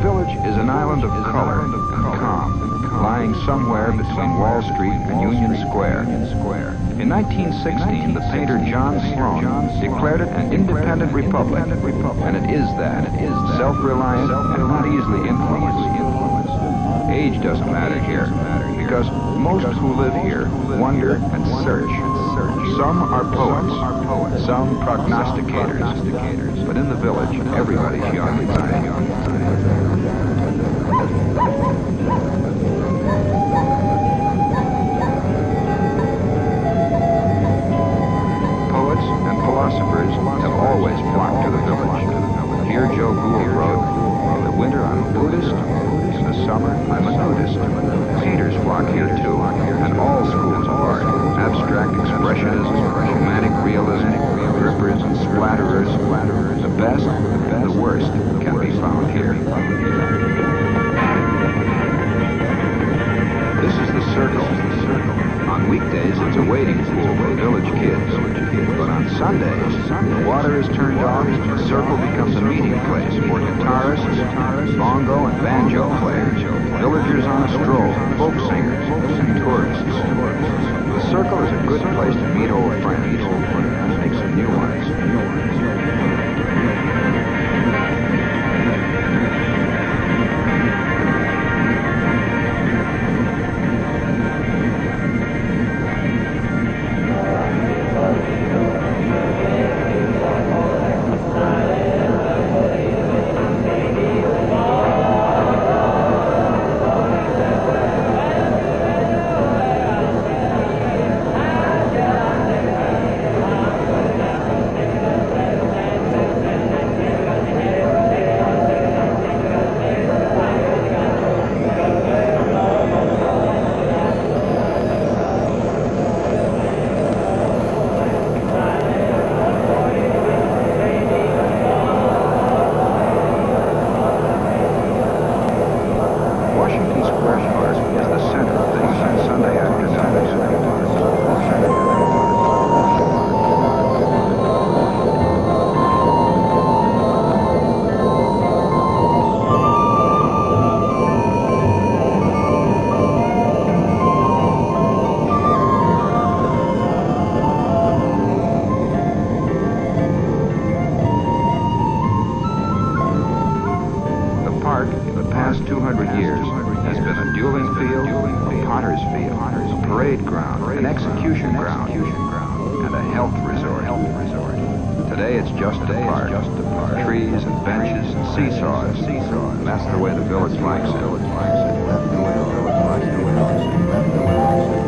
village is an island of color and calm, lying somewhere between Wall Street and Union Square. In 1916, the painter John Sloan declared it an independent republic, and it is that, self-reliant and not easily influenced. Age doesn't matter here, because most who live here wonder and search. Some are poets, some prognosticators, but in the village, everybody's young. Poets and philosophers have always flocked to the village. Here Joe Gould wrote, "In the winter I'm a Buddhist, in the summer I'm a nudist." Painters flock here too, and all schools of art, abstract expressionism, romantic realism, grippers and splatterers, the best and the worst can be found here. This is the Circle. On weekdays, it's a wading pool for village kids. But on Sundays, the water is turned off, and the Circle becomes a meeting place for guitarists, bongo and banjo players, villagers on a stroll, folk singers, and tourists. The Circle is a good place to meet old friends and make some new ones. Today it's just a park, trees and benches and seesaws, and that's the way the village likes it.